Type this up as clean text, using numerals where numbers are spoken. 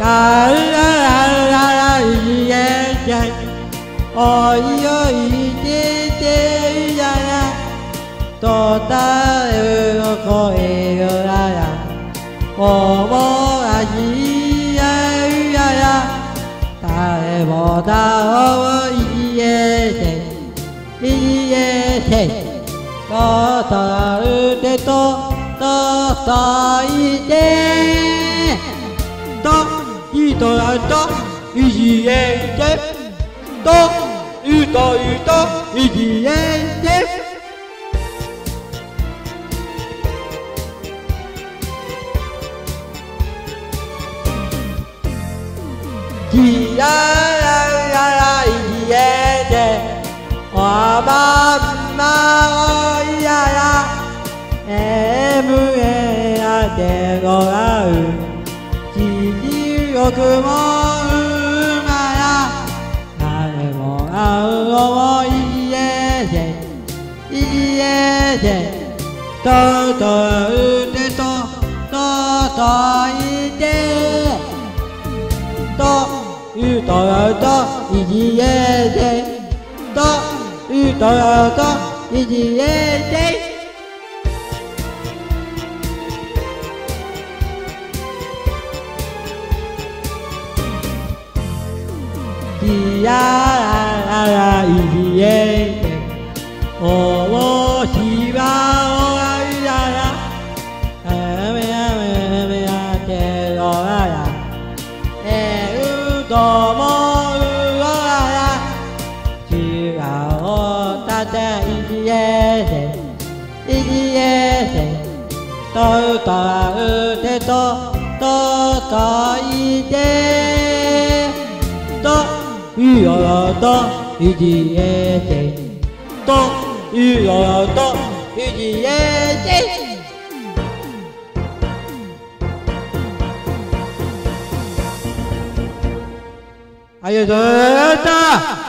あららららいえちゃいおいおいててややとたえをこえよらやおもあじやややたえもだおいえていえてとたうてととといてといとやといじえてといといといじえていやらいじえておまんまおいややえやてごらうちじよくもうまやあれもあうおもいえていえてととうてととといてとうとよといじえてとうとよといじえていやららいじえておもしばおいややえめやめめやてろらやうともうおやちがおたていじえていじえてとうとうてととといてといよよといじえてといよよといじえてありがとうございました。